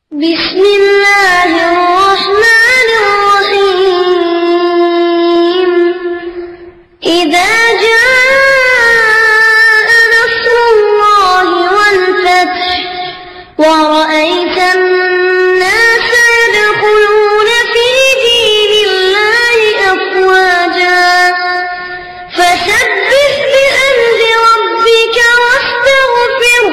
بسم الله الرحمن الرحيم إذا جاء نصر الله والفتح ورأيت الناس يدخلون في دين الله أفواجا فسبح بحمد ربك واستغفره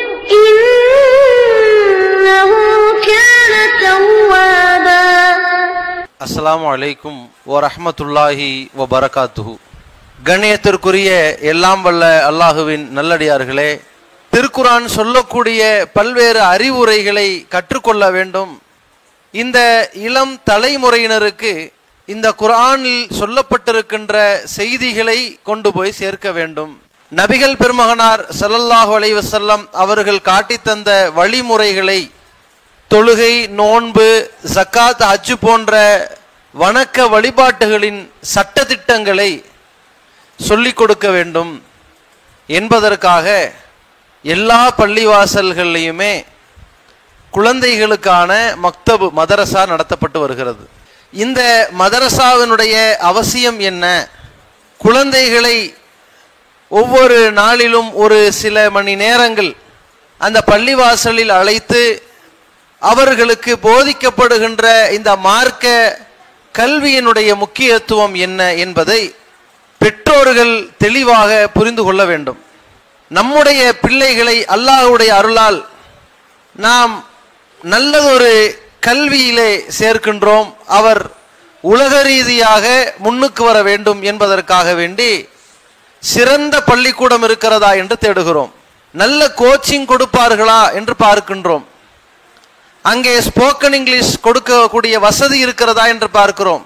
إنه كان توابا. அஸ்ஸலாமு அலைக்கும் வரஹ்மத்துல்லாஹி வபரகாத்துஹு. கண்ணியத்திற்குரிய எல்லாம் வல்ல அல்லாஹுவின் நல்லடியார்களே, திருக்குர்ஆன் சொல்லக்கூடிய பல்வேறு அறிவுரைகளை கற்றுக்கொள்ள வேண்டும். இந்த இளம் தலைமுறையினருக்கு இந்த குர்ஆனில் சொல்லப்பட்டிருக்கின்ற செய்திகளை கொண்டு போய் சேர்க்க வேண்டும். நபிகள் பெருமகனார் ஸல்லல்லாஹு அலைஹி வஸல்லம் அவர்கள் காட்டித் தந்த வழிமுறைகளை, தொழுகை, நோன்பு, ஜக்காத், ஹஜ் போன்ற வணக்க வழிபாட்டுகளின் சட்டதிட்டங்களை சொல்லிக் கொடுக்க வேண்டும் என்பதற்காக எல்லா பள்ளிவாசல்கள்லையுமே குழந்தைகளுக்கான மக்தபு மதரசா நடத்தப்பட்டு வருகிறது. இந்த மதரசாவினுடைய அவசியம் என்ன? குழந்தைகளை ஒவ்வொரு நாளிலும் ஒரு சில மணி நேரங்கள் அந்த பள்ளிவாசலில் அழைத்து அவர்களுக்கு போதிக்கப்படுகின்ற இந்த மார்க்க கல்வியினுடைய முக்கியத்துவம் என்ன என்பதை பெற்றோர்கள் தெளிவாக புரிந்து கொள்ள வேண்டும். நம்முடைய பிள்ளைகளை அல்லாஹ்வுடைய அருளால் நாம் நல்லதொரு கல்வியிலே சேர்க்கின்றோம். அவர் உலக ரீதியாக முன்னுக்கு வர வேண்டும் என்பதற்காக வேண்டி சிறந்த பள்ளிக்கூடம் இருக்கிறதா என்று தேடுகிறோம். நல்ல கோச்சிங் கொடுப்பார்களா என்று பார்க்கின்றோம். அங்கே ஸ்போக்கன் இங்கிலீஷ் கொடுக்கக்கூடிய வசதி இருக்கிறதா என்று பார்க்கிறோம்.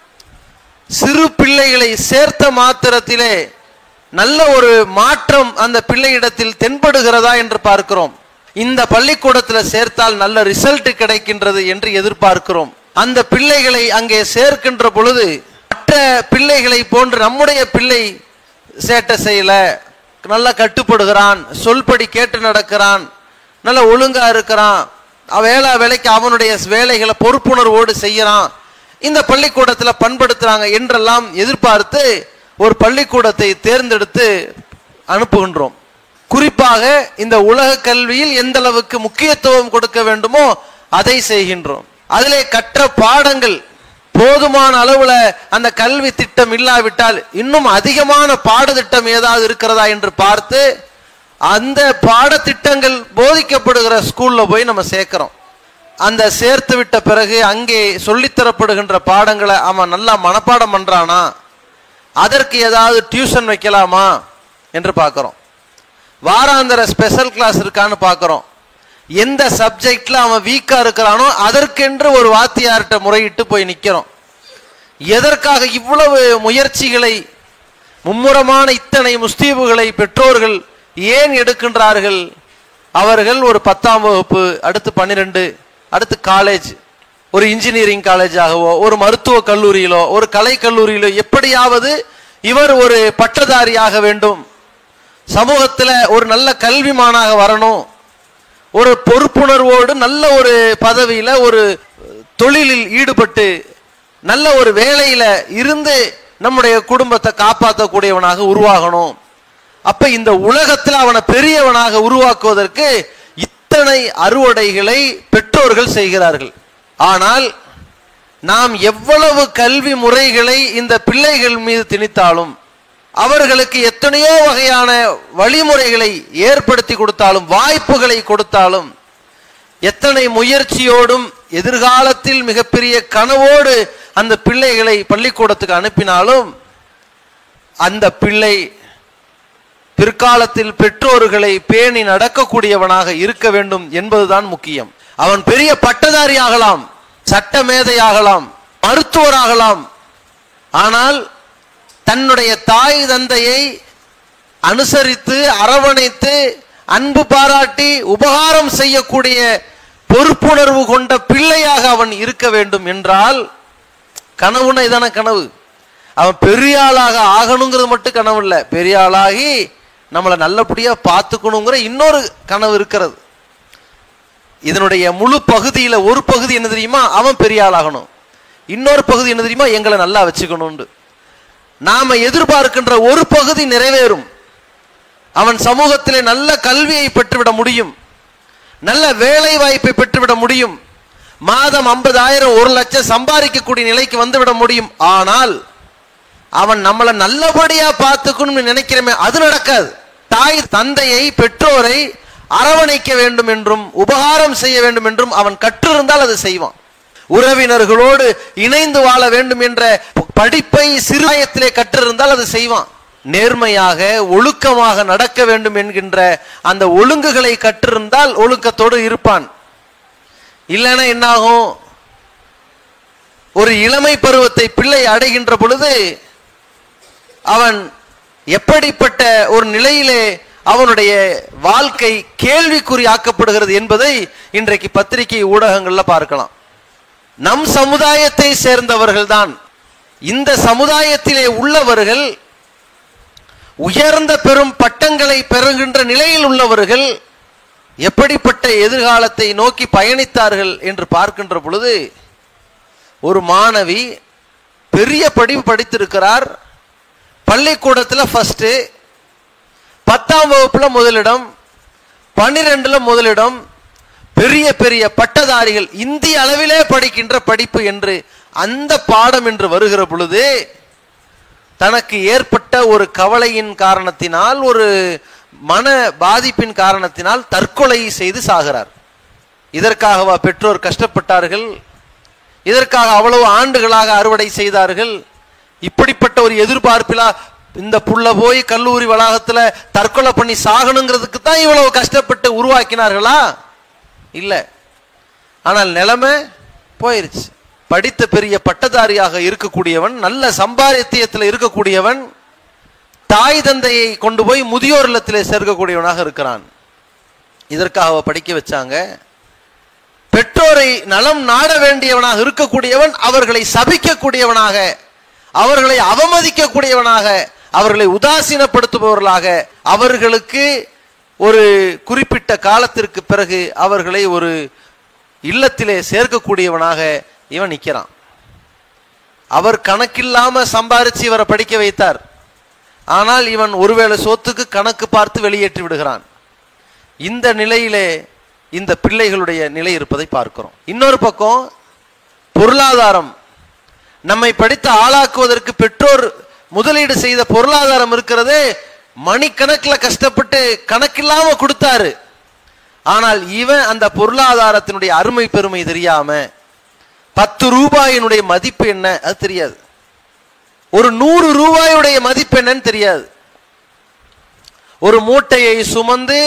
சிறு பிள்ளைகளை சேர்த்த மாத்திரத்திலே நல்ல ஒரு மாற்றம் அந்த பிள்ளையிடத்தில் தென்படுகிறதா என்று பார்க்கிறோம். இந்த பள்ளிக்கூடத்தில் சேர்த்தால் நல்ல ரிசல்ட் கிடைக்கின்றது என்று எதிர்பார்க்கிறோம். அந்த பிள்ளைகளை அங்கே சேர்க்கின்ற பொழுது மற்ற பிள்ளைகளை போன்று நம்முடைய பிள்ளை சேட்டை செய்யல, நல்லா கட்டுப்படுகிறான், சொல்படி கேட்டு நடக்கிறான், நல்ல ஒழுங்கா இருக்கிறான், வேலைக்கு அவனுடைய வேலைகளை பொறுப்புணர்வோடு செய்யறான், இந்த பள்ளிக்கூடத்தில் பண்படுத்துறாங்க என்றெல்லாம் எதிர்பார்த்து ஒரு பள்ளிக்கூடத்தை தேர்ந்தெடுத்து அனுப்புகின்றோம். குறிப்பாக இந்த உலக கல்வியில் எந்த அளவுக்கு முக்கியத்துவம் கொடுக்க வேண்டுமோ அதை செய்கின்றோம். அதிலே கற்ற பாடங்கள் போதுமான அளவுல அந்த கல்வி திட்டம் இல்லாவிட்டால் இன்னும் அதிகமான பாடத்திட்டம் ஏதாவது இருக்கிறதா என்று பார்த்து அந்த பாடத்திட்டங்கள் போதிக்கப்படுகிற ஸ்கூல்ல போய் நம்ம சேர்க்கிறோம். அந்த சேர்த்து விட்ட பிறகு அங்கே சொல்லித்தரப்படுகின்ற பாடங்களை அவன் நல்லா மனப்பாடம் பண்றானா, அதற்கு ஏதாவது டியூஷன் வைக்கலாமா என்று பார்க்கிறோம். வாராந்திர ஸ்பெஷல் கிளாஸ் இருக்கான்னு பார்க்கிறோம். எந்த சப்ஜெக்ட்ல அவன் வீக்கா இருக்கிறானோ அதற்கென்று ஒரு வாத்தியார்கிட்ட முறையிட்டு போய் நிற்கிறோம். எதற்காக இவ்வளவு முயற்சிகளை, மும்முரமான இத்தனை முஸ்தீபுகளை பெற்றோர்கள் ஏன் எடுக்கின்றார்கள்? அவர்கள் ஒரு 10ஆம் வகுப்பு, அடுத்து 12, அடுத்து காலேஜ், ஒரு இன்ஜினியரிங் காலேஜாகவோ ஒரு மருத்துவ கல்லூரியிலோ ஒரு கலை கல்லூரியிலோ எப்படியாவது இவர் ஒரு பட்டதாரியாக வேண்டும், சமூகத்தில் ஒரு நல்ல கல்விமானாக வரணும், ஒரு பொறுப்புணர்வோடு நல்ல ஒரு பதவியில ஒரு தொழிலில் ஈடுபட்டு நல்ல ஒரு வேலையில இருந்து நம்முடைய குடும்பத்தை காப்பாற்றக்கூடியவனாக உருவாகணும். அப்ப இந்த உலகத்தில் அவனை பெரியவனாக உருவாக்குவதற்கு இத்தனை அறுவடைகளை பெற்றோர்கள் செய்கிறார்கள். ஆனால் நாம் எவ்வளவு கல்வி முறைகளை இந்த பிள்ளைகள் மீது திணித்தாலும், அவர்களுக்கு எத்தனையோ வகையான வழிமுறைகளை ஏற்படுத்தி கொடுத்தாலும், வாய்ப்புகளை கொடுத்தாலும், எத்தனை முயற்சியோடும் எதிர்காலத்தில் மிகப்பெரிய கனவோடு அந்த பிள்ளைகளை பள்ளிக்கூடத்துக்கு அனுப்பினாலும் அந்த பிள்ளை பிற்காலத்தில் பெற்றோர்களை பேணி நடக்கக்கூடியவனாக இருக்க வேண்டும் என்பதுதான் முக்கியம். அவன் பெரிய பட்டதாரி ஆகலாம், சட்ட மேதையாகலாம், மருத்துவராகலாம். ஆனால் தன்னுடைய தாய் தந்தையை அனுசரித்து அரவணைத்து அன்பு பாராட்டி உபகாரம் செய்யக்கூடிய பொறுப்புணர்வு கொண்ட பிள்ளையாக அவன் இருக்க வேண்டும் என்றால், கனவுனா இதான கனவு. அவன் பெரிய ஆளாக ஆகணுங்கிறது மட்டும் கனவு இல்லை, பெரிய ஆளாகி நம்மளை நல்லபடியா பார்த்துக்கணுங்கிற இன்னொரு கனவு இருக்கிறது. இதனுடைய முழு பகுதியில ஒரு பகுதி என்ன தெரியுமா, அவன் பெரிய ஆளாகணும், இன்னொரு பகுதி என்ன தெரியுமா, எங்களை நல்லா வச்சுக்கணும். நாம எதிர்பார்க்கின்ற ஒரு பகுதி நிறைவேறும். அவன் சமூகத்திலே நல்ல கல்வியை பெற்றுவிட முடியும், நல்ல வேலை வாய்ப்பை பெற்றுவிட முடியும், மாதம் 50,000 1,00,000 சம்பாதிக்கக்கூடிய நிலைக்கு வந்துவிட முடியும். ஆனால் அவன் நம்மளை நல்லபடியா பார்த்துக்கணும்னு நினைக்கிறமே, அது நடக்காது. தாய் தந்தையை பெற்றோரை அரவணைக்க வேண்டும் என்றும் உபகாரம் செய்ய வேண்டும் என்றும் அவன் கற்றிருந்தால் அது செய்வான். உறவினர்களோடு இணைந்து வாழ வேண்டும் என்ற படிப்பை சிறுவயத்திலே கற்றிருந்தால் அது செய்வான். நேர்மையாக ஒழுக்கமாக நடக்க வேண்டும் என்கின்ற அந்த ஒழுங்குகளை கற்றிருந்தால் ஒழுக்கத்தோடு இருப்பான். இல்லைன்னா என்னாகும், ஒரு இளமை பருவத்தை பிள்ளை அடைகின்ற பொழுது அவன் எப்படிப்பட்ட ஒரு நிலையிலே அவனுடைய வாழ்க்கை கேள்விக்குறியாக்கப்படுகிறது என்பதை இன்றைக்கு பத்திரிகை ஊடகங்கள்ல பார்க்கலாம். நம் சமுதாயத்தை சேர்ந்தவர்கள் தான், இந்த சமுதாயத்திலே உள்ளவர்கள், உயர்ந்த பெரும் பட்டங்களை பெறுகின்ற நிலையில் உள்ளவர்கள் எப்படிப்பட்ட எதிர்காலத்தை நோக்கி பயணித்தார்கள் என்று பார்க்கின்ற பொழுது, ஒரு மாணவி பெரிய படிப்பு படித்திருக்கிறார், பள்ளிக்கூடத்தில் ஃபர்ஸ்ட், 10ஆம் வகுப்புல முதலிடம், 12ல முதலிடம், பெரிய பெரிய பட்டதாரிகள், இந்திய அளவிலே படிக்கின்ற படிப்பு என்று அந்த பாடம் என்று வருகிற பொழுது தனக்கு ஏற்பட்ட ஒரு கவலையின் காரணத்தினால், ஒரு மன பாதிப்பின் காரணத்தினால் தற்கொலை செய்து சாகிறார். இதற்காகவா பெற்றோர் கஷ்டப்பட்டார்கள்? இதற்காக அவ்வளவு ஆண்டுகளாக அறுவடை செய்தார்கள்? இப்படிப்பட்ட ஒரு எதிர்பார்ப்பிலா இந்த புள்ள போய் கல்லூரி வளாகத்துல தற்கொலை பண்ணி சாகணுங்கிறதுக்கு தான் இவ்வளவு கஷ்டப்பட்டு உருவாக்கினார்களா? இல்ல. ஆனால் நிலைமை போயிருச்சு. படித்த பெரிய பட்டதாரியாக இருக்கக்கூடியவன், நல்ல சம்பாத்தியத்தில் இருக்கக்கூடியவன், தாய் தந்தையை கொண்டு போய் முதியோர் இல்லத்திலே சேர்க்கக்கூடியவனாக இருக்கிறான். இதற்காக படிக்க வச்சாங்க. பெற்றோரை நலம் நாட வேண்டியவனாக இருக்கக்கூடியவன் அவர்களை சபிக்கக்கூடியவனாக, அவர்களை அவமதிக்கக்கூடியவனாக, அவர்களை உதாசீனப்படுத்துபவர்களாக, அவர்களுக்கு ஒரு குறிப்பிட்ட காலத்திற்கு பிறகு அவர்களை ஒரு இல்லத்திலே சேர்க்கக்கூடியவனாக இவன் நிற்கிறான். அவர் கணக்கில்லாம சம்பாரிச்சு இவரை படிக்க வைத்தார். ஆனால் இவன் ஒருவேளை சொத்துக்கு கணக்கு பார்த்து வெளியேற்றி விடுகிறான். இந்த நிலையிலே இந்த பிள்ளைகளுடைய நிலை இருப்பதை பார்க்கிறோம். இன்னொரு பக்கம் பொருளாதாரம், நம்மை படித்து ஆளாக்குவதற்கு பெற்றோர் முதலீடு செய்த பொருளாதாரம் இருக்கிறதே, மணிக்கணக்கில் கஷ்டப்பட்டு கணக்கில்லாம கொடுத்தாரு. ஆனால் இவன் அந்த பொருளாதாரத்தினுடைய அருமை பெருமை தெரியாம, 10 ரூபாயினுடைய மதிப்பு என்ன அது தெரியாது, ஒரு 100 ரூபாயுடைய மதிப்பு என்னன்னு தெரியாது. ஒரு மூட்டையை சுமந்து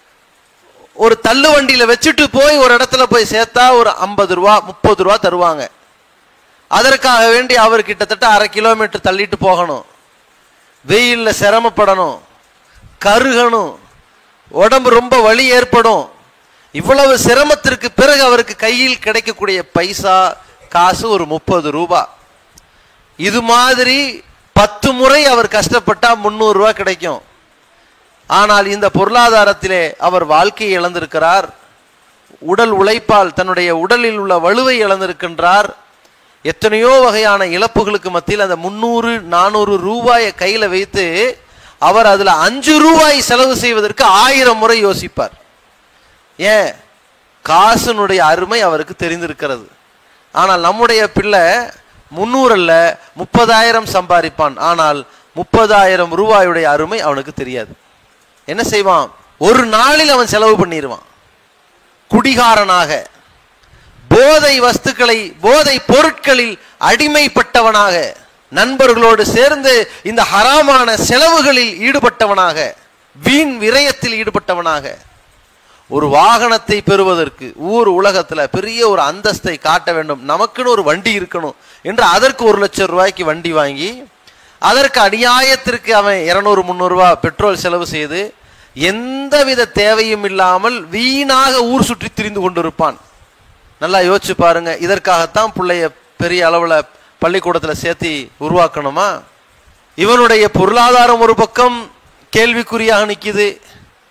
ஒரு தள்ளு வண்டியில வச்சுட்டு போய் ஒரு இடத்துல போய் சேர்த்தா ஒரு 50 ரூபா 30 ரூபா தருவாங்க. அதற்காக வேண்டி அவர் கிட்டத்தட்ட 1/2 கிலோமீட்டர் தள்ளிட்டு போகணும், வெயில்ல சிரமப்படணும், கருகணும், உடம்பு ரொம்ப வலி ஏற்படும். இவ்வளவு சிரமத்திற்கு பிறகு அவருக்கு கையில் கிடைக்கக்கூடிய பைசா காசு ஒரு 30 ரூபா. இது மாதிரி 10 முறை அவர் கஷ்டப்பட்டா 300 ரூபா கிடைக்கும். ஆனால் இந்த பொருளாதாரத்திலே அவர் வாழ்க்கையை இழந்திருக்கிறார். உடல் உழைப்பால் தன்னுடைய உடலில் உள்ள வலுவை இழந்திருக்கின்றார். எத்தனையோ வகையான இழப்புகளுக்கு மத்தியில் அந்த 300-400 ரூபாயை கையில வைத்து அவர் அதுல 5 ரூபாய் செலவு செய்வதற்கு 1000 முறை யோசிப்பார். ஏன்? காசுனுடைய அருமை அவருக்கு தெரிந்திருக்கிறது. ஆனால் நம்முடைய பிள்ளை 300 அல்ல 30,000 சம்பாதிப்பான், ஆனால் 30,000 ரூபாயுடைய அருமை அவனுக்கு தெரியாது. என்ன செய்வான்? ஒரு நாளில் அவன் செலவு பண்ணிடுவான். குடிகாரனாக, போதை வஸ்துக்களை, போதை பொருட்களில் அடிமைப்பட்டவனாக, நண்பர்களோடு சேர்ந்து இந்த ஹராமான செலவுகளில் ஈடுபட்டவனாக, வீண் விரயத்தில் ஈடுபட்டவனாக, ஒரு வாகனத்தை பெறுவதற்கு ஊர் உலகத்துல பெரிய ஒரு அந்தஸ்தை காட்ட வேண்டும், நமக்குன்னு ஒரு வண்டி இருக்கணும் என்று அதற்கு 1 லட்சம் ரூபாய்க்கு வண்டி வாங்கி, அதற்கு அநியாயத்திற்கு அவன் 200-300 ரூபாய் பெட்ரோல் செலவு செய்து எந்தவித தேவையும் இல்லாமல் வீணாக ஊர் சுற்றி திரிந்து கொண்டிருப்பான். நல்லா யோசிச்சு பாருங்க. இதற்காகத்தான் பிள்ளைய பெரிய அளவுல பள்ளிக்கூடத்துல சேர்த்தி உருவாக்கணுமா? இவனுடைய பொருளாதாரம் ஒரு பக்கம் கேள்விக்குறியாக நிற்குது,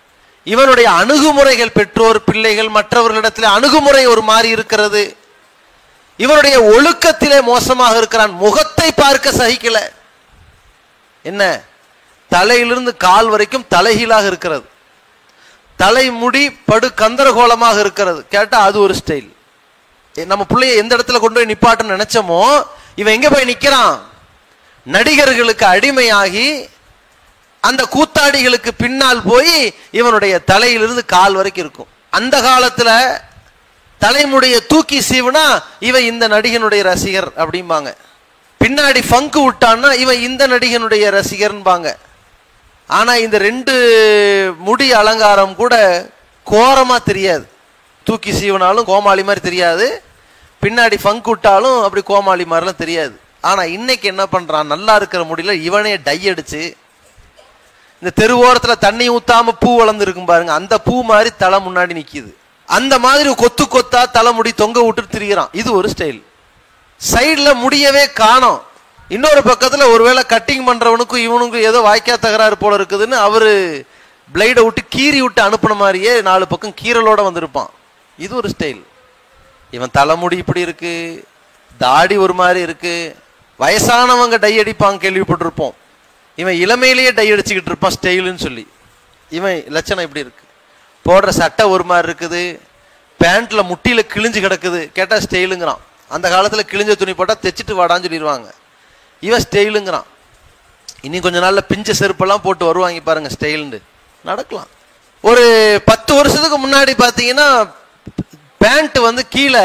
இவனுடைய அணுகுமுறைகள், பெற்றோர் பிள்ளைகள் மற்றவர்களிடத்தில் அணுகுமுறை ஒரு மாறி இருக்கிறது. இவனுடைய ஒழுக்கத்திலே மோசமாக இருக்கிறான். முகத்தை பார்க்க சகிக்கல. என்ன, தலையிலிருந்து கால் வரைக்கும் தலைகீழாக இருக்கிறது. தலைமுடி படு கந்தரகோலமாக இருக்கிறது. கேட்டா அது ஒரு ஸ்டைல். நம்ம பிள்ளைய எந்த இடத்துல கொண்டு போய் நிப்பாட்டன்னு நினைச்சோமோ இவன் எங்க போய் நிக்கிறான்? நடிகர்களுக்கு அடிமையாகி அந்த கூத்தாடிகளுக்கு பின்னால் போய் இவனுடைய தலையிலிருந்து கால் வரைக்கும் இருக்கும். அந்த காலத்துல தலைமுடிய தூக்கி சீவுனா இவன் இந்த நடிகனுடைய ரசிகர் அப்படிம்பாங்க. பின்னாடி ஃபங்கு விட்டான்னா இவன் இந்த நடிகனுடைய ரசிகர்பாங்க. ஆனா இந்த ரெண்டு முடி அலங்காரம் கூட கோரமா தெரியாது. தூக்கி சீவனாலும் கோமாளி மாதிரி தெரியாது, பின்னாடி ஃபங்கு விட்டாலும் அப்படி கோமாளி மாதிரிலாம் தெரியாது. ஆனா இன்னைக்கு என்ன பண்றான்? நல்லா இருக்கிற முடியல இவனே டை அடிச்சு இந்த தெருவோரத்துல தண்ணி ஊத்தாம பூ வளர்ந்து இருக்கும் பாருங்க, அந்த பூ மாதிரி தலை முன்னாடி நிக்குது. அந்த மாதிரி கொத்து கொத்தா தலைமுடி தொங்க விட்டு திரிகிறான். இது ஒரு ஸ்டைல். சைட்ல முடியவே காணோம். இன்னொரு பக்கத்துல ஒருவேளை கட்டிங் பண்றவனுக்கும் இவனுக்கும் ஏதோ வாய்க்கா தகராறு போல இருக்குதுன்னு அவரு பிளைட விட்டு கீறி விட்டு அனுப்புன மாதிரியே 4 பக்கம் கீரலோட வந்திருப்பான். இது ஒரு ஸ்டைல். இவன் தலைமுடி இப்படி இருக்கு, தாடி ஒரு மாதிரி இருக்கு. வயசானவங்க டை அடிப்பாங்க, கேள்விப்பட்டிருப்போம். இவன் இளமையிலேயே டை அடிச்சுக்கிட்டு இருப்பான் ஸ்டைலுன்னு சொல்லி. இவன் லட்சணம் இப்படி இருக்கு. போடுற சட்டை ஒரு மாதிரி இருக்குது, பேண்ட்ல முட்டியில கிழிஞ்சு கிடக்குது. கேட்டா ஸ்டைலுங்கிறான். அந்த காலத்துல கிழிஞ்ச துணி போட்டா தைச்சிட்டு வாடான்னு சொல்லிடுவாங்க. இவன் ஸ்டைலுங்கிறான். இனி கொஞ்ச நாள்ல பிஞ்ச செருப்பெல்லாம் போட்டு வருவாங்க பாருங்க, ஸ்டைல்னு நடக்கலாம். ஒரு 10 வருஷத்துக்கு முன்னாடி பாத்தீங்கன்னா பேண்ட் வந்து கீழே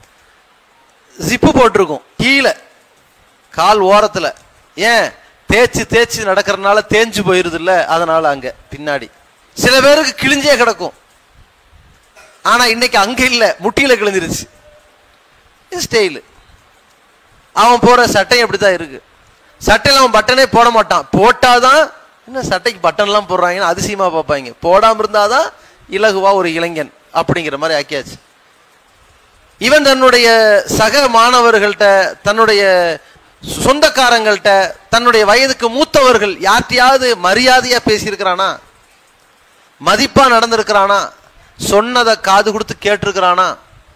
ஜிப்பு போட்டிருக்கும், கீழே கால் ஓரத்துல. ஏன்? தேய்ச்சி தேய்ச்சி நடக்கிறதுனால தேஞ்சு போயிருது இல்ல, அதனால அங்க பின்னாடி சில பேருக்கு கிழிஞ்சே கிடக்கும். ஆனா இன்னைக்கு அங்க இல்ல, முட்டியில கிழிஞ்சிருச்சு. ஸ்டைலு. அவன் போற சட்டை அப்படித்தான் இருக்கு. சட்டையில அவன் பட்டனே போட மாட்டான். போட்டாதான் என்ன சட்டைக்கு பட்டன் எல்லாம் போடுறாங்கன்னு அதிசயமா பார்ப்பாங்க. போடாம இருந்தாதான் இலகுவா ஒரு இளைஞன் அப்படிங்கிற மாதிரி ஆக்கியாச்சு. இவன் தன்னுடைய சக மாணவர்கள்ட்ட, தன்னுடைய சொந்தக்காரங்கள்ட்ட, தன்னுடைய வயதுக்கு மூத்தவர்கள் யார்ட்டையாவது மரியாதையா பேசியிருக்கிறானா? மதிப்பா நடந்திருக்கிறானா? சொன்னதை காது கொடுத்து கேட்டிருக்கிறானா?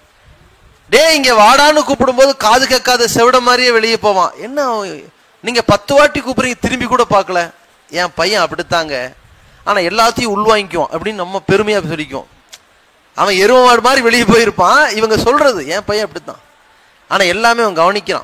டே இங்க வாடான்னு கூப்பிடும் போது காது கேட்காத செவிட மாதிரியே வெளியே போவான். என்ன நீங்க 10 வாட்டி கூப்பிடுறீங்க, திரும்பி கூட பார்க்கல. என் பையன் அப்படித்தாங்க, ஆனா எல்லாத்தையும் உள்வாங்கிக்குவான் அப்படின்னு நம்ம பெருமையா சொல்லிக்குவோம். அவன் எருமாடு மாதிரி வெளியே போயிருப்பான். இவங்க சொல்றது என் பையன் அப்படித்தான், ஆனா எல்லாமே அவன் கவனிக்கிறான்.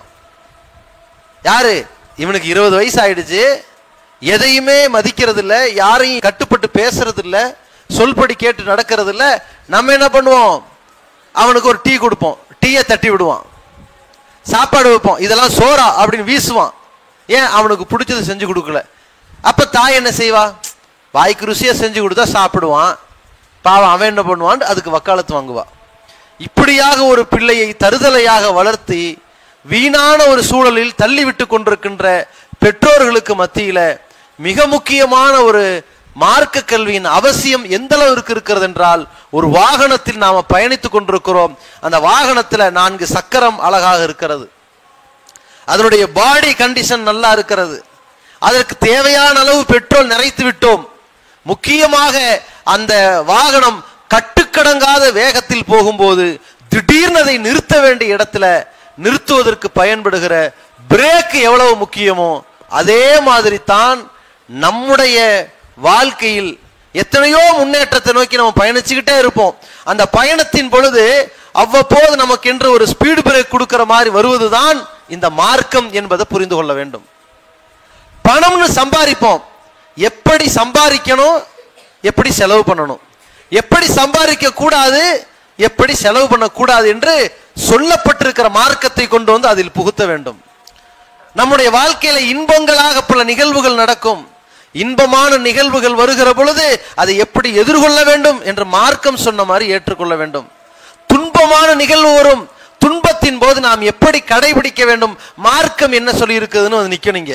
யாரு? இவனுக்கு 20 வயசு ஆயிடுச்சு, எதையுமே மதிக்கிறது இல்ல, யாரையும் கட்டுப்பட்டு பேசுறது இல்ல, சொல்படி கேட்டு நடக்கிறது இல்ல. நம்ம என்ன பண்ணுவோம்? அவனுக்கு ஒரு டீ கொடுப்போம், டீயை தட்டி விடுவான். சாப்பாடு வைப்போம், இதெல்லாம் சோறா அப்படின்னு வீசுவான். ஏன்? அவனுக்கு பிடிச்சது செஞ்சு கொடுக்கல. அப்ப தாய் என்ன செய்வா? வாய்க்கு ருசியா செஞ்சு கொடுத்தா சாப்பிடுவான். பாவம் அவன் என்ன பண்ணுவான்? அதுக்கு வக்காலத்து வாங்குவா. இப்படியாக ஒரு பிள்ளையை தருதலையாக வளர்த்தி வீணான ஒரு சூழலில் தள்ளிவிட்டு கொண்டிருக்கின்ற பெற்றோர்களுக்கு மத்தியில மிக முக்கியமான ஒரு மார்க்க கல்வியின் அவசியம் எந்த அளவிற்கு இருக்கிறது என்றால், ஒரு வாகனத்தில் நாம பயணித்துக் கொண்டிருக்கிறோம். அந்த வாகனத்துல 4 சக்கரம் அழகாக இருக்கிறது, அதனுடைய பாடி கண்டிஷன் நல்லா இருக்கிறது, அதற்கு தேவையான அளவு பெட்ரோல் நிறைத்து விட்டோம். முக்கியமாக அந்த வாகனம் கட்டுக்கடங்காத வேகத்தில் போகும்போது திடீர்னு அதை நிறுத்த வேண்டிய இடத்துல நிறுத்துவதற்கு பயன்படுகிற பிரேக் எவ்வளவு முக்கியமோ அதே மாதிரி தான் நம்முடைய வாழ்க்கையில் எத்தனையோ முன்னேற்றத்தை நோக்கி நம்ம பயணிச்சுக்கிட்டே இருப்போம். அந்த பயணத்தின் பொழுது அவ்வப்போது நமக்கு என்று ஒரு ஸ்பீடு பிரேக் கொடுக்கிற மாதிரி வருவதுதான் இந்த மார்க்கம் என்பதை புரிந்து கொள்ள வேண்டும். பணம்னு சம்பாதிப்போம், எப்படி சம்பாதிக்கணும், எப்படி செலவு பண்ணணும், எப்படி சம்பாதிக்க கூடாது, எப்படி செலவு பண்ணக்கூடாது என்று சொல்லப்பட்டிருக்கிற மார்க்கத்தை கொண்டு வந்து அதில் புகுத்த வேண்டும். நம்முடைய வாழ்க்கையில இன்பங்களாக பல நிகழ்வுகள் நடக்கும். இன்பமான நிகழ்வுகள் வருகிற பொழுது அதை எப்படி எதிர்கொள்ள வேண்டும் என்று மார்க்கம் சொன்ன மாதிரி ஏற்றுக்கொள்ள வேண்டும். துன்பமான நிகழ்வு வரும், துன்பத்தின் போது நாம் எப்படி கடைபிடிக்க வேண்டும், மார்க்கம் என்ன சொல்லி இருக்குதுன்னு வந்து நிக்கணுங்க.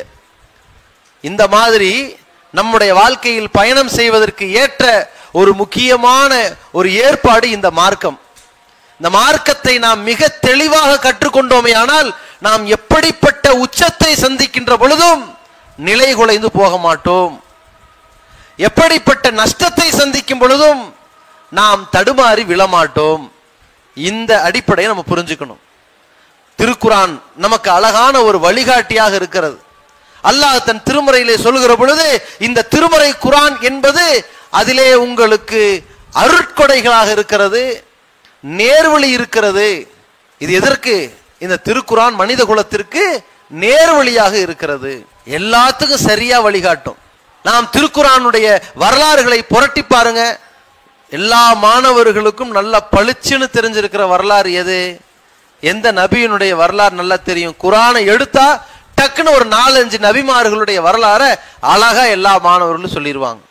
இந்த மாதிரி நம்முடைய வாழ்க்கையில் பயணம் செய்வதற்கு ஏற்ற ஒரு முக்கியமான ஒரு ஏற்பாடு இந்த மார்க்கம். இந்த மார்க்கத்தை நாம் மிக தெளிவாக கற்றுக்கொண்டோமே ஆனால் நாம் எப்படிப்பட்ட உச்சத்தை சந்திக்கின்ற பொழுதும் நிலை குலைந்து போக மாட்டோம். எப்படிப்பட்ட நஷ்டத்தை சந்திக்கும் பொழுதும் நாம் தடுமாறி விழமாட்டோம். இந்த அடிப்படையை நம்ம புரிஞ்சுக்கணும். திருக்குரான் நமக்கு அழகான ஒரு வழிகாட்டியாக இருக்கிறது. அல்லாஹ் தன் திருமறையிலே சொல்லுகிற பொழுது இந்த திருமறை குரான் என்பது அதிலே உங்களுக்கு அருட்கொடைகளாக இருக்கிறது, நேர்வழி இருக்கிறது. இது எதற்கு? இந்த திருக்குரான் மனித குலத்திற்கு நேர்வழியாக இருக்கிறது, எல்லாத்துக்கும் சரியா வழிகாட்டும். நாம் திருக்குரானுடைய வரலாறுகளை புரட்டி பாருங்க. எல்லா மாணவர்களுக்கும் நல்ல பளிச்சுன்னு தெரிஞ்சிருக்கிற வரலாறு எது? எந்த நபியினுடைய வரலாறு நல்லா தெரியும்? குரானை எடுத்தா டக்குன்னு ஒரு 4-5 நபிமார்களுடைய வரலாறை அழகா எல்லா மாணவர்களும் சொல்லிடுவாங்க.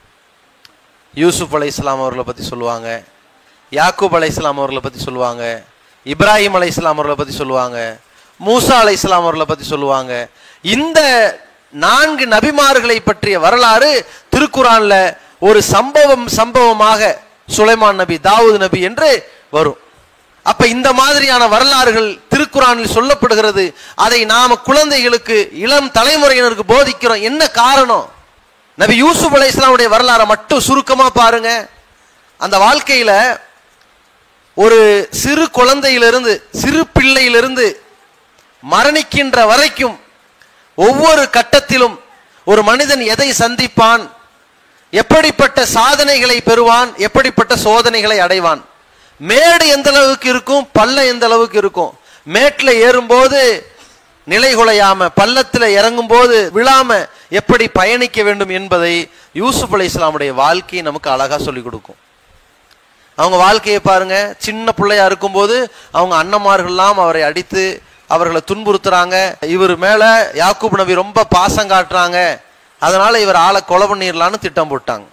யூசுப் அலைஹிஸ்ஸலாம் அவர்களை பத்தி சொல்லுவாங்க, யாக்கூப் அலைஹிஸ்ஸலாம் அவர்களை பத்தி சொல்லுவாங்க, இப்ராஹிம் அலைஹிஸ்ஸலாம் அவர்களை பத்தி சொல்லுவாங்க, மூசா அலைஹிஸ்ஸலாம் அவர்களை பத்தி சொல்லுவாங்க. இந்த 4 நபிமார்களை பற்றிய வரலாறு திருக்குரான்ல ஒரு சம்பவமாக சுலைமான் நபி, தாவூத் நபி என்று வரும். அப்ப இந்த மாதிரியான வரலாறுகள் திருக்குரானில் சொல்லப்படுகிறது. அதை நாம குழந்தைகளுக்கு, இளம் தலைமுறையினருக்கு போதிக்கிறோம். என்ன காரணம்? நபி யூசுப் அலைஹிஸ்ஸலாமுடைய வரலாறை மட்டும் சுருக்கமா பாருங்க. அந்த வாழ்க்கையில ஒரு சிறு குழந்தையிலிருந்து, சிறு பிள்ளையிலிருந்து மரணிக்கின்ற வரைக்கும் ஒவ்வொரு கட்டத்திலும் ஒரு மனிதன் எதை சந்திப்பான், எப்படிப்பட்ட சாதனைகளை பெறுவான், எப்படிப்பட்ட சோதனைகளை அடைவான், மேடு எந்த அளவுக்கு இருக்கும், பள்ளம் எந்த அளவுக்கு இருக்கும், மேட்டில் ஏறும்போது நிலைகுலையாம, பள்ளத்தில் இறங்கும் போது விழாம எப்படி பயணிக்க வேண்டும் என்பதை யூசுப் அலைஹிஸ்ஸலாமுடைய வாழ்க்கையை நமக்கு அழகா சொல்லிக் கொடுக்கும். அவங்க வாழ்க்கையை பாருங்க. சின்ன பிள்ளையா இருக்கும்போது அவங்க அண்ணன்மார்கள்லாம் அவரை அடித்து அவர்களை துன்புறுத்துறாங்க. இவர் மேல யாக்கூப் நபி ரொம்ப பாசம் காட்டுறாங்க. அதனால இவர் ஆளை கொலை பண்ணிடலான்னு திட்டம் போட்டாங்க.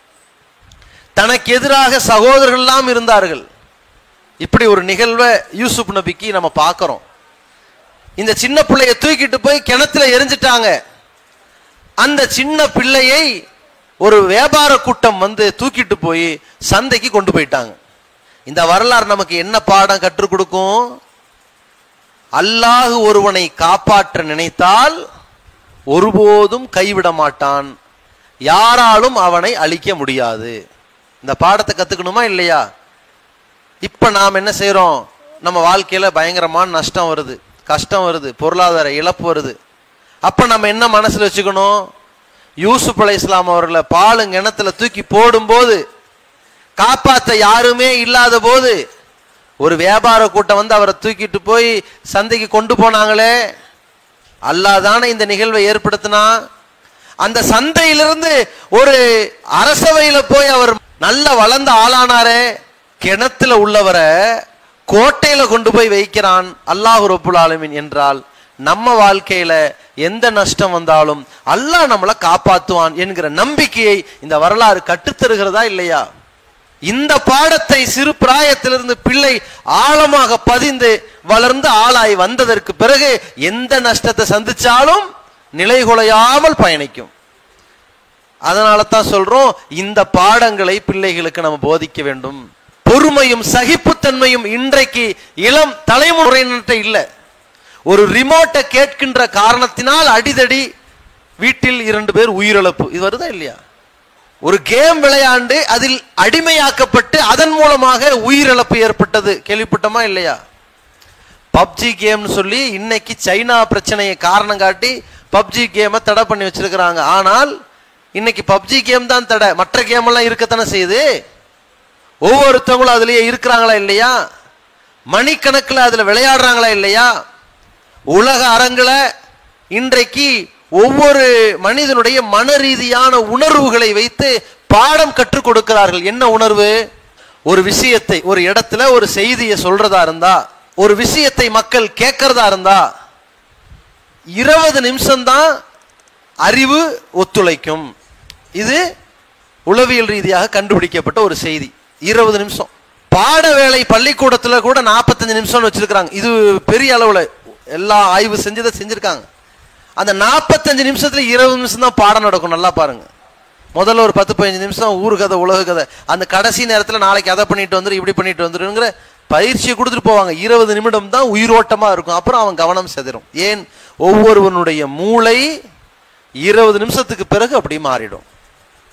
தனக்கு எதிராக சகோதரர்கள் எல்லாம் இருந்தார்கள். இப்படி ஒரு நிகழ்வை யூசுப் நபிக்கு நம்ம பார்க்கிறோம். இந்த சின்ன பிள்ளையை தூக்கிட்டு போய் கிணத்துல எரிஞ்சிட்டாங்க. அந்த சின்ன பிள்ளையை ஒரு வியாபார கூட்டம் வந்து தூக்கிட்டு போய் சந்தைக்கு கொண்டு போயிட்டாங்க. இந்த வரலாறு நமக்கு என்ன பாடம் கற்றுக் கொடுக்கும்? அல்லாஹ் ஒருவனை காப்பாற்ற நினைத்தால் ஒருபோதும் கைவிட மாட்டான், யாராலும் அவனை அழிக்க முடியாது. இந்த பாடத்தை கத்துக்கணுமா இல்லையா? இப்ப நாம் என்ன செய்யறோம்? நம்ம வாழ்க்கையில பயங்கரமான நஷ்டம் வருது, கஷ்டம் வருது, பொருளாதார இழப்பு வருது. அப்ப நம்ம என்ன மனசுல வச்சுக்கணும்? யூசுப் அலைஹிஸ்ஸலாம் அவர்களை பாலுங்கிணத்துல தூக்கி போடும்போது, காப்பாற்ற யாருமே இல்லாத போது, ஒரு வியாபார கூட்டம் வந்து அவரை தூக்கிட்டு போய் சந்தைக்கு கொண்டு போனாங்களே, அல்லாஹ் தானே இந்த நிகழ்வை ஏற்படுத்தினா. அந்த சந்தையிலிருந்து ஒரு அரசவையில போய் அவர் நல்ல வளர்ந்த ஆளானாரே, கிணத்துல உள்ளவரை கோட்டையில கொண்டு போய் வைக்கிறான் அல்லாஹ் ரப்புல் ஆலமீன் என்றால், நம்ம வாழ்க்கையில எந்த நஷ்டம் வந்தாலும் அல்லாஹ் நம்மளை காப்பாற்றுவான் என்கிற நம்பிக்கையை இந்த வரலாறு கற்றுத்தருகிறதா இல்லையா? இந்த பாடத்தை சிறு பிராயத்திலிருந்து பிள்ளை ஆழமாக பதிந்து வளர்ந்து ஆளாய் வந்ததற்கு பிறகு எந்த நஷ்டத்தை சந்திச்சாலும் நிலைகுலையாமல் பயணிக்கும். அதனால தான் சொல்றோம், இந்த பாடங்களை பிள்ளைகளுக்கு நம்ம போதிக்க வேண்டும். பொறுமையும் சகிப்புத்தன்மையும் இன்றைக்கு இளம் தலைமுறையினர்கிட்ட இல்லை. ஒரு ரிமோட்டை கேட்கின்ற காரணத்தினால் அடிதடி, வீட்டில் 2 பேர் உயிரிழப்பு, இது வருதா இல்லையா? ஒரு கேம் விளையாண்டு அதில் அடிமையாக்கப்பட்டு அதன் மூலமாக உயிரிழப்பு ஏற்பட்டது, கேள்விப்பட்டோமா இல்லையா? பப்ஜி கேம்னு சொல்லி இன்னைக்கு சைனா பிரச்சனையை காரணம் காட்டி பப்ஜி கேமை தடை பண்ணி வச்சிருக்கிறாங்க. ஆனால் இன்னைக்கு பப்ஜி கேம் தான் தடை, மற்ற கேம் எல்லாம் இருக்கத்தானே செய்யுது. ஒவ்வொருத்தவங்களும் அதுலயே இருக்கிறாங்களா இல்லையா? மணிக்கணக்கில் அதுல விளையாடுறாங்களா இல்லையா? உலக அரங்குல இன்றைக்கு ஒவ்வொரு மனிதனுடைய மன ரீதியான உணர்வுகளை வைத்து பாடம் கற்றுக் கொடுக்கிறார்கள். என்ன உணர்வு? ஒரு விஷயத்தை, ஒரு இடத்துல ஒரு செய்தியை சொல்றதா இருந்தா, ஒரு விஷயத்தை மக்கள் கேட்கறதா இருந்தா 20 நிமிஷம் தான் அறிவு ஒத்துழைக்கும். இது உளவியல் ரீதியாக கண்டுபிடிக்கப்பட்ட ஒரு செய்தி. 20 நிமிஷம். பாட வேலை பள்ளிக்கூடத்துல கூட 45 நிமிஷம் வச்சிருக்காங்க. இது பெரிய அளவுல எல்லா ஆய்வு செஞ்சதை செஞ்சிருக்காங்க. அந்த 45 நிமிஷத்துல 20 நிமிஷம் தான் பாடம் நடக்கும். நல்லா பாருங்க. முதல்ல ஒரு 10-15 நிமிஷம் ஊரு கதை, உலக கதை. அந்த கடைசி நேரத்தில் நாளைக்கு அதை பண்ணிட்டு வந்துரு, இப்படி பண்ணிட்டு வந்துருங்கிற பயிற்சியை கொடுத்துட்டு போவாங்க. 20 நிமிடம் தான் உயிரோட்டமா இருக்கும். அப்புறம் அவன் கவனம் செதறும். ஏன்? ஒவ்வொருவனுடைய மூளை 20 நிமிஷத்துக்கு பிறகு அப்படி மாறிடும்.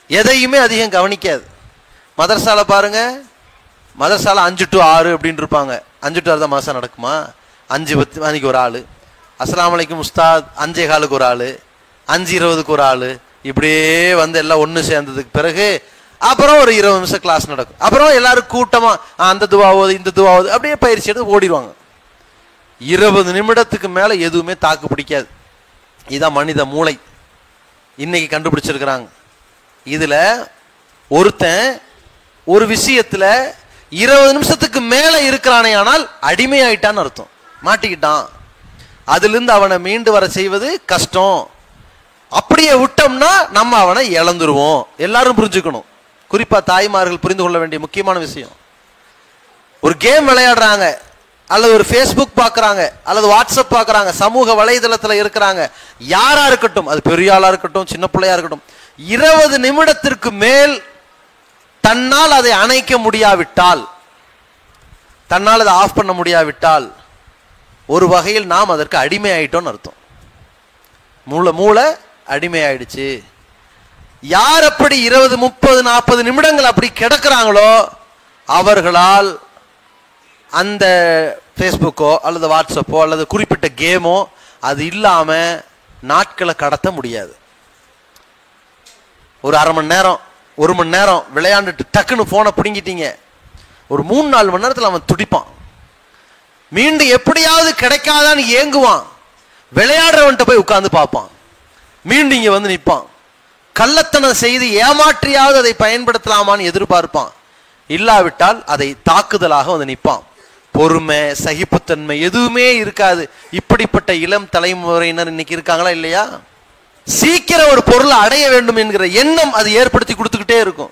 எதையுமே அதிகம் கவனிக்காது. மதரசால பாருங்க, மதரசால 5 to 6 அப்படின்னு இருப்பாங்க. 5 to 6 தான் மதரசா நடக்குமா? 5:10 மணிக்கு ஒரு ஆள், அஸ்ஸலாமு அலைக்கும் உஸ்தாத் 5:15 ஒரு ஆள், 5:20 ஒரு ஆள், இப்படியே வந்து எல்லாம் ஒன்று சேர்ந்ததுக்கு பிறகு அப்புறம் ஒரு 20 நிமிஷம் கிளாஸ் நடக்கும். அப்புறம் எல்லாரும் கூட்டமா அந்த துவாவது இந்த துவாவது அப்படியே பயிற்சி எடுத்து ஓடிடுவாங்க. 20 நிமிடத்துக்கு மேல எதுவுமே தாக்கு பிடிக்காது. இதான் மனித மூளை இன்னைக்கு கண்டுபிடிச்சிருக்கிறாங்க. இதுல ஒருத்தன் ஒரு விஷயத்துல 20 நிமிஷத்துக்கு மேல இருக்கிறானே ஆனால் அடிமையாயிட்டான்னு அர்த்தம், மாட்டிக்கிட்டான். அதிலிருந்து அவனை மீண்டு வர செய்வது கஷ்டம். அப்படியே விட்டோம்னா நம்ம அவனை இழந்துருவோம். எல்லாரும் புரிஞ்சுக்கணும், குறிப்பா தாய்மார்கள் புரிந்து கொள்ள வேண்டிய முக்கியமான விஷயம். ஒரு கேம் விளையாடுறாங்க, அல்லது ஒரு ஃபேஸ்புக் பார்க்குறாங்க, அல்லது வாட்ஸ்அப் பார்க்குறாங்க, சமூக வலைதளத்தில் இருக்கிறாங்க, யாரா இருக்கட்டும், அது பெரிய ஆளா இருக்கட்டும் சின்ன பிள்ளையா இருக்கட்டும், 20 நிமிடத்திற்கு மேல் தன்னால் அதை அணைக்க முடியாவிட்டால், தன்னால் அதை ஆஃப் பண்ண முடியாவிட்டால் ஒரு வகையில் நாம் அதற்கு அடிமை ஆயிட்டோம்னு அர்த்தம். மூளை அடிமை ஆயிடுச்சு. யார் அப்படி 20, 30, 40 நிமிடங்கள் அப்படி கிடக்கிறாங்களோ அவர்களால் அந்த ஃபேஸ்புக்கோ அல்லது வாட்ஸ்அப்போ அல்லது குறிப்பிட்ட கேமோ அது இல்லாம நாட்களை கடத்த முடியாது. ஒரு அரை மணி நேரம் 1 மணி நேரம் விளையாண்டுட்டு டக்குன்னு போனை பிடுங்கிட்டீங்க, ஒரு 3-4 மணி நேரத்தில் அவன் துடிப்பான். மீண்டும் எப்படியாவது கிடைக்காதான்னு ஏங்குவான். விளையாடுறவன்ட்ட போய் உட்கார்ந்து பார்ப்பான், மீண்டும் இங்க வந்து நிற்பான். கள்ளத்தனம் செய்து ஏமாற்றியாவது அதை பயன்படுத்தலாமான்னு எதிர்பார்ப்பான். இல்லாவிட்டால் அதை தாக்குதலாக வந்து நிற்பான். பொறுமை, சகிப்புத்தன்மை எதுவுமே இருக்காது. இப்படிப்பட்ட இளம் தலைமுறையினர் இன்னைக்கு இருக்காங்களா இல்லையா? சீக்கிரம் ஒரு பொருளை அடைய வேண்டும் என்கிற எண்ணம் அது ஏற்படுத்தி கொடுத்துக்கிட்டே இருக்கும்.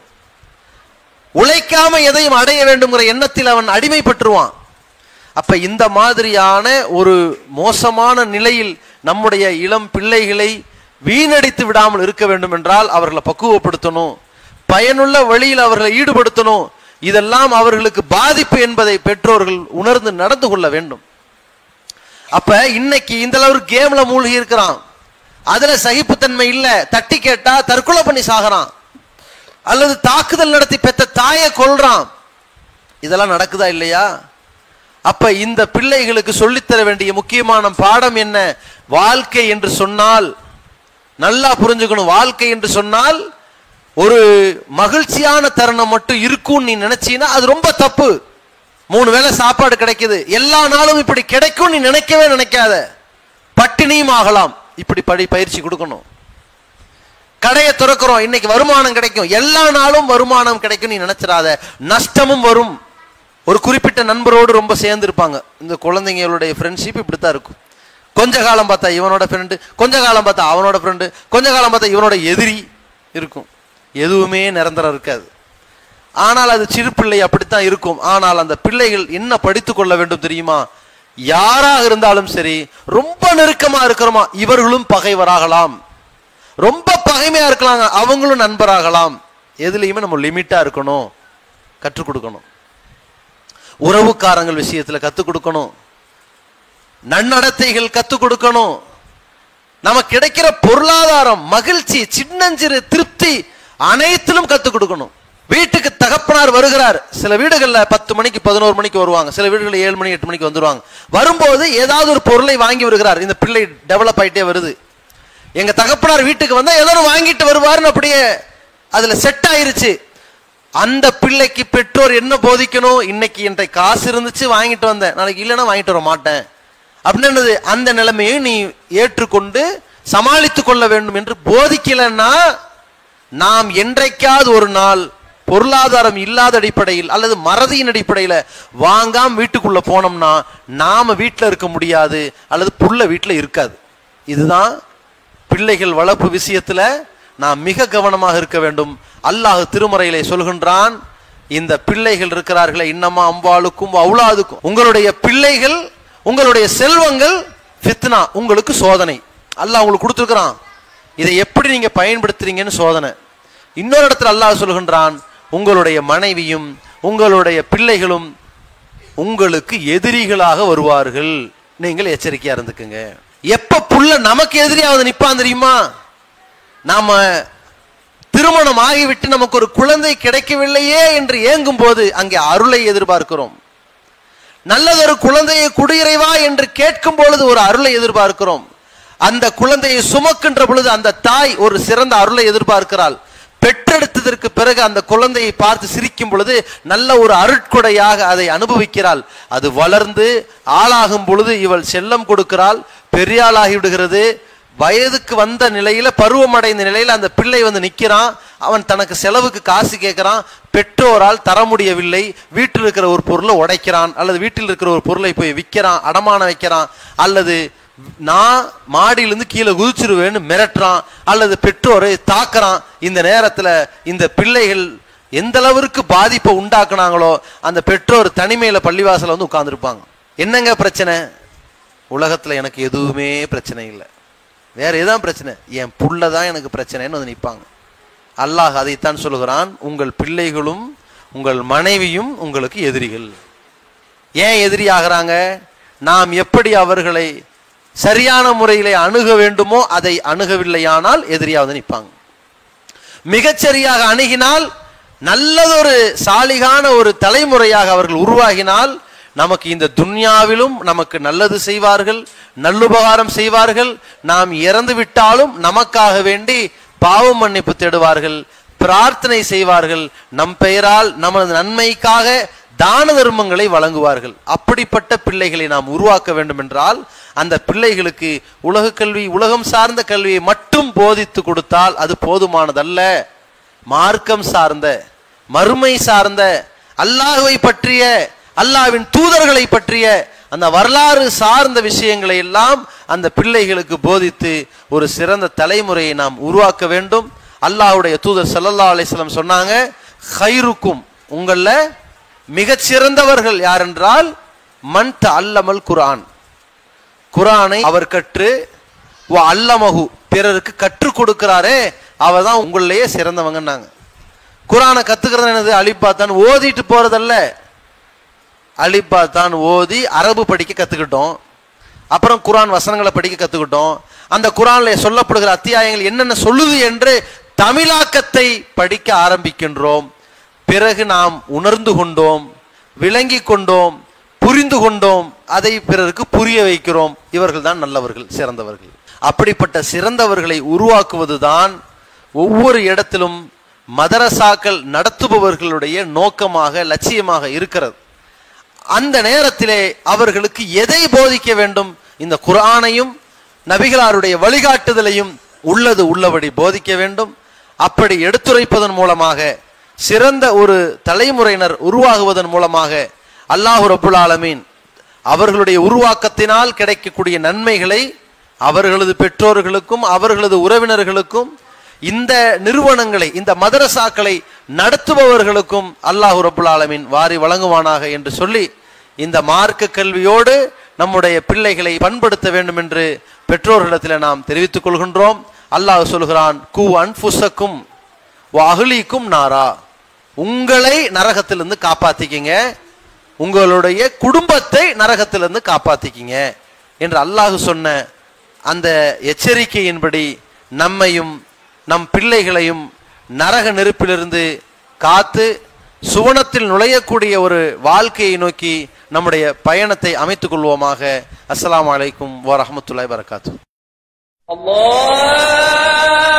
உழைக்காம எதையும் அடைய வேண்டும்ங்கிற எண்ணத்தில் அவன் அடிமைப்பட்டுருவான். அப்ப இந்த மாதிரியான ஒரு மோசமான நிலையில் நம்முடைய இளம் பிள்ளைகளை வீணடித்து விடாமல் இருக்க வேண்டும் என்றால் அவர்களை பக்குவப்படுத்தணும், பயனுள்ள வழியில் அவர்களை ஈடுபடுத்தணும். இதெல்லாம் அவர்களுக்கு பாதிப்பு என்பதை பெற்றோர்கள் உணர்ந்து நடந்து கொள்ள வேண்டும். அப்ப இன்னைக்கு இந்த அளவு கேம்ல மூழ்கி இருக்கிறான், அதுல சகிப்புத்தன்மை இல்ல, தட்டி கேட்டா தற்கொலை பண்ணி சாகிறான், அல்லது தாக்குதல் நடத்தி பெற்ற தாயை கொல்றான். இதெல்லாம் நடக்குதா இல்லையா? அப்ப இந்த பிள்ளைகளுக்கு சொல்லித்தர வேண்டிய முக்கியமான பாடம் என்ன? வாழ்க்கை என்று சொன்னால் நல்லா புரிஞ்சுக்கணும். வாழ்க்கை என்று சொன்னால் ஒரு மகிழ்ச்சியான தருணம் மட்டும் இருக்கும் நீ நினைச்சீன்னா அது ரொம்ப தப்பு. 3 வேளை சாப்பாடு கிடைக்குது, எல்லா நாளும் இப்படி கிடைக்கும் நீ நினைக்கவே நினைக்காத. பட்டினியும் ஆகலாம். இப்படி பயிற்சி கொடுக்கணும். கடையை திறக்கிறோம், இன்னைக்கு வருமானம் கிடைக்கும், எல்லா நாளும் வருமானம் கிடைக்கும் நீ நினைச்சிடாத, நஷ்டமும் வரும். ஒரு குறிப்பிட்ட நண்பரோடு ரொம்ப சேர்ந்து இருப்பாங்க. இந்த குழந்தைங்களுடைய ஃப்ரெண்ட்ஷிப் இப்படித்தான் இருக்கும். கொஞ்ச காலம் பார்த்தா இவனோட ஃப்ரெண்டு, கொஞ்ச காலம் பார்த்தா அவனோட ஃப்ரெண்டு, கொஞ்ச காலம் பார்த்தா இவனோட எதிரி இருக்கும். எதுவுமே நிரந்தரம் இருக்காது. ஆனால் அது சிறு பிள்ளை அப்படித்தான் இருக்கும். ஆனால் அந்த பிள்ளைகள் என்ன படித்துக் கொள்ள வேண்டும் தெரியுமா? யாராக இருந்தாலும் சரி, ரொம்ப நெருக்கமா இருக்கிறோமா இவர்களும் பகைவராகலாம், ரொம்ப பகைமையா இருக்கலாம் அவங்களும் நண்பராகலாம். எதுலையுமே நம்ம லிமிட்டா இருக்கணும், கற்றுக் கொடுக்கணும். உறவுக்காரங்கள் விஷயத்துல கத்துக் கொடுக்கணும், நன்னடத்தைகள் கத்துக் கொடுக்கணும். நமக்கு கிடைக்கிற பொருளாதாரம், மகிழ்ச்சி, சின்னஞ்சிறு திருப்தி அனைத்திலும் கத்துக் கொடுக்கணும். வீட்டுக்கு தகப்பனார் வருகிறார். சில வீடுகள்ல 10 மணிக்கு 11 மணிக்கு வருவாங்க, சில வீடுகளில் 7 மணி 8 மணிக்கு வந்துருவாங்க. வரும்போது ஏதாவது ஒரு பொருளை வாங்கி வருகிறார். இந்த பிள்ளை டெவலப் ஆயிட்டே வருது. எங்க தகப்பனார் வீட்டுக்கு வந்தா ஏதோ வாங்கிட்டு வருவாருன்னு அப்படியே அதுல செட் ஆயிருச்சு. அந்த பிள்ளைக்கு பெற்றோர் என்ன போதிக்கணும்? இன்னைக்கு என்கிட்ட காசு இருந்துச்சு வாங்கிட்டு வந்தேன், நாளைக்கு இல்லைன்னா வாங்கிட்டு வர மாட்டேன் அப்படின்னு அந்த நிலைமையை நீ ஏற்றுக்கொண்டு சமாளித்துக் கொள்ள வேண்டும் என்று போதிக்கலன்னா, நாம் என்றைக்காவது ஒரு நாள் பொருளாதாரம் இல்லாத அடிப்படையில் அல்லது மறதியின் அடிப்படையில் வாங்காம வீட்டுக்குள்ள போனோம்னா நாம வீட்டில் இருக்க முடியாது, அல்லது புள்ள வீட்டில் இருக்காது. இதுதான் பிள்ளைகள் வளர்ப்பு விஷயத்துல நாம் மிக கவனமாக இருக்க வேண்டும். அல்லாஹ் திருமறையிலே சொல்கின்றான், இந்த பிள்ளைகள் இருக்கிறார்களே, இன்னமா அம்பாளுக்கும் அவுலாதுக்கும், உங்களுடைய பிள்ளைகள் உங்களுடைய செல்வங்கள் ஃபித்னா, உங்களுக்கு சோதனை. அல்லாஹ் உங்களுக்கு கொடுத்துருக்கிறான், இதை எப்படி நீங்க பயன்படுத்துறீங்கன்னு சோதனை. இன்னொரு இடத்துல அல்லாஹ் சொல்கின்றான், உங்களுடைய மனைவியும் உங்களுடைய பிள்ளைகளும் உங்களுக்கு எதிரிகளாக வருவார்கள், நீங்கள் எச்சரிக்கையா இருந்துக்குங்க. எப்ப புள்ள நமக்கு எதிரியாவது நிப்பான் தெரியுமா? நாம திருமணம் ஆகிவிட்டு நமக்கு ஒரு குழந்தை கிடைக்கவில்லையே என்று ஏங்கும் போது அங்கே அருளை எதிர்பார்க்கிறோம். நல்லதொரு குழந்தையை குடியிறைவா என்று கேட்கும் பொழுது ஒரு அருளை எதிர்பார்க்கிறோம். அந்த குழந்தையை சுமக்கின்ற பொழுது அந்த தாய் ஒரு சிறந்த அருளை எதிர்பார்க்கிறாள். பெற்றெடுத்ததற்கு பிறகு அந்த குழந்தையை பார்த்து சிரிக்கும் பொழுது நல்ல ஒரு அருட்கொடையாக அதை அனுபவிக்கிறாள். அது வளர்ந்து ஆளாகும் பொழுது இவள் செல்லம் கொடுக்கிறாள், பெரியாளாகி விடுகிறது. வயதுக்கு வந்த நிலையில, பருவமடைந்த நிலையில அந்த பிள்ளை வந்து நிற்கிறான். அவன் தனக்கு செலவுக்கு காசு கேட்கிறான். பெற்றோரால் தர முடியவில்லை. வீட்டில் இருக்கிற ஒரு பொருளை உடைக்கிறான், அல்லது வீட்டில் இருக்கிற ஒரு பொருளை போய் விற்கிறான், அடமானம் வைக்கிறான், அல்லது நான் மாடியிலிருந்து கீழே குதிச்சிருவேன்னு மிரட்டுறான், அல்லது பெற்றோரை தாக்குறான். இந்த நேரத்தில் இந்த பிள்ளைகள் எந்த அளவிற்கு பாதிப்பை உண்டாக்குனாங்களோ அந்த பெற்றோர் தனிமையில பள்ளிவாசல வந்து உட்கார்ந்துருப்பாங்க. என்னங்க பிரச்சனை? உலகத்துல எனக்கு எதுவுமே பிரச்சனை இல்லை, வேற எதான் பிரச்சனை? என் புள்ள தான் எனக்கு பிரச்சனைன்னு வந்து நிற்பாங்க. அல்லாஹ் அதைத்தான் சொல்லுகிறான், உங்கள் பிள்ளைகளும் உங்கள் மனைவியும் உங்களுக்கு எதிரிகள். ஏன் எதிரி ஆகிறாங்க? நாம் எப்படி அவர்களை சரியான முறையிலே அணுக வேண்டுமோ அதை அணுகவில்லையானால் எதிரியாவது நிற்பாங்க. மிகச்சரியாக அணுகினால், நல்லதொரு சாலிகான ஒரு தலைமுறையாக அவர்கள் உருவாகினால், நமக்கு இந்த துன்யாவிலும் நமக்கு நல்லது செய்வார்கள், நல்லுபகாரம் செய்வார்கள். நாம் இறந்து விட்டாலும் நமக்காக வேண்டி பாவ மன்னிப்பு தேடுவார்கள், பிரார்த்தனை செய்வார்கள், நம் பெயரால் நமது நன்மைக்காக தான தர்மங்களை வழங்குவார்கள். அப்படிப்பட்ட பிள்ளைகளை நாம் உருவாக்க வேண்டும் என்றால் அந்த பிள்ளைகளுக்கு உலக கல்வி, உலகம் சார்ந்த கல்வியை மட்டும் போதித்து கொடுத்தால் அது போதுமானதல்ல. மார்க்கம் சார்ந்த, மறுமை சார்ந்த, அல்லாஹ்வை பற்றிய, அல்லாஹ்வின் தூதர்களை பற்றிய அந்த வரலாறு சார்ந்த விஷயங்களை எல்லாம் அந்த பிள்ளைகளுக்கு போதித்து ஒரு சிறந்த தலைமுறையை நாம் உருவாக்க வேண்டும். அல்லாஹ்வுடைய தூதர் ஸல்லல்லாஹு அலைஹி வஸல்லம் சொன்னாங்க, ஹைருக்கும், உங்கள மிகச்சிறந்தவர்கள் யார் என்றால் மன் தஅல்லமல் குர்ஆன், குர்ஆனை அவர் கற்று வ அல்லமஹு, பிறருக்கு கற்றுக் கொடுக்கிறாரே அவர் தான் உங்களிலேயே சிறந்தவங்கன்னாங்க. குர்ஆனை கத்துக்கிறது என்னது? அலிப்பாத்தான் ஓதிட்டு போறதல்ல. அலிப்பாத்தான் ஓதி அரபு படிக்க கத்துக்கிட்டோம், அப்புறம் குர்ஆன் வசனங்களை படிக்க கத்துக்கிட்டோம். அந்த குர்ஆன்ல சொல்லப்படுகிற அத்தியாயங்கள் என்னென்ன சொல்லுது என்று தமிழாக்கத்தை படிக்க ஆரம்பிக்கின்றோம். பிறகு நாம் உணர்ந்து கொண்டோம், விளங்கி கொண்டோம், புரிந்து கொண்டோம், அதை பிறருக்கு புரிய வைக்கிறோம். இவர்கள் தான் நல்லவர்கள், சிறந்தவர்கள். அப்படிப்பட்ட சிறந்தவர்களை உருவாக்குவதுதான் ஒவ்வொரு இடத்திலும் மதரசாக்கள் நடத்துபவர்களுடைய நோக்கமாக, லட்சியமாக இருக்கிறது. அந்த நேரத்திலே அவர்களுக்கு எதை போதிக்க வேண்டும்? இந்த குர்ஆனையும் நபிகளாருடைய வழிகாட்டுதலையும் உள்ளது உள்ளபடி போதிக்க வேண்டும். அப்படி எடுத்துரைப்பதன் மூலமாக சிறந்த ஒரு தலைமுறையினர் உருவாகுவதன் மூலமாக அல்லாஹ் ரப்புல் ஆலமீன் அவர்களுடைய உருவாக்கத்தினால் கிடைக்கக்கூடிய நன்மைகளை அவர்களது பெற்றோர்களுக்கும் அவர்களது உறவினர்களுக்கும் இந்த நிறுவனங்களை, இந்த மதரசாக்களை நடத்துபவர்களுக்கும் அல்லாஹ் ரப்புல் ஆலமீன் வாரி வழங்குவானாக என்று சொல்லி, இந்த மார்க்க கல்வியோடு நம்முடைய பிள்ளைகளை பண்படுத்த வேண்டும் என்று பெற்றோர்களிடத்தில் நாம் தெரிவித்துக் கொள்கின்றோம். அல்லாஹ் சொல்கிறான், கு அன்ஃபுஸக்கும் வ அஹ்லீக்கும் நாரா, உங்களை நரகத்திலிருந்து காப்பாத்திக்கிங்க, உங்களுடைய குடும்பத்தை நரகத்திலிருந்து காப்பாத்திக்கிங்க என்று அல்லாஹ் சொன்ன அந்த எச்சரிக்கையின்படி நம்மையும் நம் பிள்ளைகளையும் நரக நெருப்பிலிருந்து காத்து சுவனத்தில் நுழையக்கூடிய ஒரு வாழ்க்கையை நோக்கி நம்முடைய பயணத்தை அமைத்துக் கொள்வோமாக. அஸ்ஸலாமு அலைக்கும் வரஹ்மத்துல்லாஹி வபரகாத்துஹு.